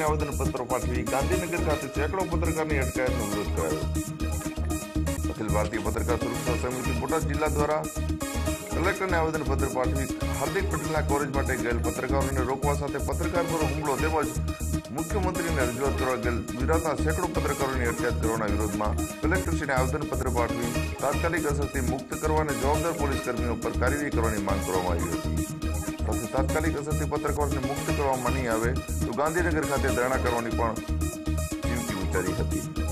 આવેદનપત્રો પાઠવી ગાંધીનગર ખાતે સેંકડો પત્રકારની અટકાયતનો વિરોધ કરાયો। અખિલ ભારતીય પત્રકાર સુરક્ષા સમિતિ બોટાદ જિલ્લા દ્વારા કલેક્ટરને આવેદનપત્ર પાઠવી હાર્દિક પટેલના કવરેજ માટે ગયેલ પત્રકારોને રોકવા સાથે પત્રકાર પર હુમલો તેમજ મુખ્યમંત્રીને રજૂઆત કરવા ગયેલ ગુજરાતના સેંકડો પત્રકારોની અટકાયત કરવાના વિરોધમાં કલેક્ટરશ્રીને આવેદનપત્ર પાઠવી તાત્કાલિક અસરથી મુક્ત કરવા અને જવાબદાર પોલીસ કર્મીઓ પર કાર્યવાહી કરવાની માંગ કરવામાં આવી હતી। સાથે તાત્કાલિક અસરથી પત્રકારોને મુક્ત કરવામાં નહીં આવે તો ગાંધીનગર ખાતે ધરણા કરવાની પણ ચીમકી ઉચ્ચારી હતી।